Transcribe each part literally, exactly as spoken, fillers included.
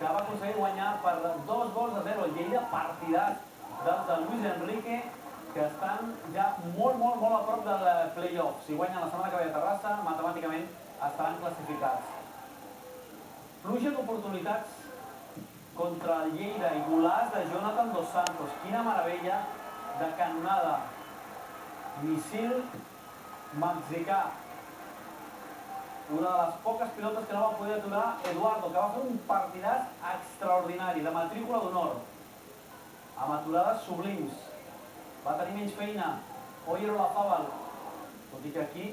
que va aconseguir guanyar per dos gols a zero. Lleida, partidàs dels de Luis Enrique, que estan ja molt, molt, molt a prop del play-off. Si guanyen la setmana que ve a Terrassa, matemàticament estaran classificats. Pluja d'oportunitats contra el Lleida i golaç de Jonathan Dos Santos. Quina meravella de canonada. Missil mexicà. Una de les poques pilotes que no va poder aturar Eduardo, que va fer un partidàs extraordinari, de matrícula d'honor, amb aturades sublims. Va tenir menys feina Oyer Olazabal, tot i que aquí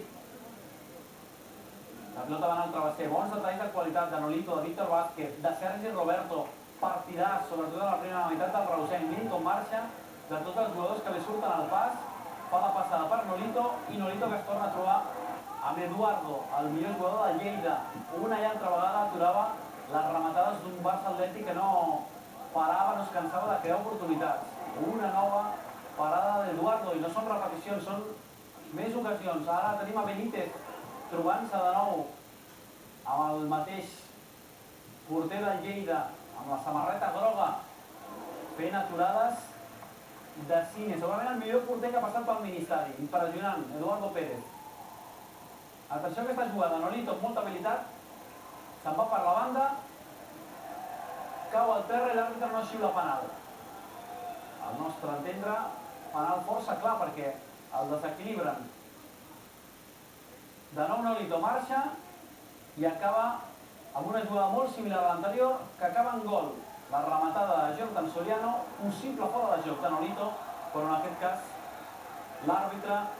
la pilota va anar al travesser. Bons detalls de qualitat de Nolito, de Víctor Vázquez, de Sergi Roberto, partidàs, sobretot a la primera meitat del reusenc. Miren com marxa de tots els jugadors que li surten al pas, fa la passada per Nolito, i Nolito que es torna a trobar amb Eduardo, el millor jugador de Lleida. Una i altra vegada aturava les rematades d'un Barça Atlètic que no parava, no es cansava de crear oportunitats. Una nova parada d'Eduardo, i no són repeticions, són més ocasions. Ara tenim a Benítez trobant-se de nou amb el mateix porter de Lleida, amb la samarreta groga, fent aturades de cine. Segurament el millor porter que ha passat pel Ministeri. Impressionant, Eduardo Pérez. Atenció a aquesta jugada, Nolito amb molta habilitat, se'n va per la banda, cau al terra i l'àrbitre no xiula penal. Al nostre entendre, penal força clar perquè el desequilibren. De nou Nolito marxa i acaba amb una jugada molt similar a l'anterior, que acaba en gol. La rematada de Jordan Soriano, possible fora de joc de Nolito, però en aquest cas l'àrbitre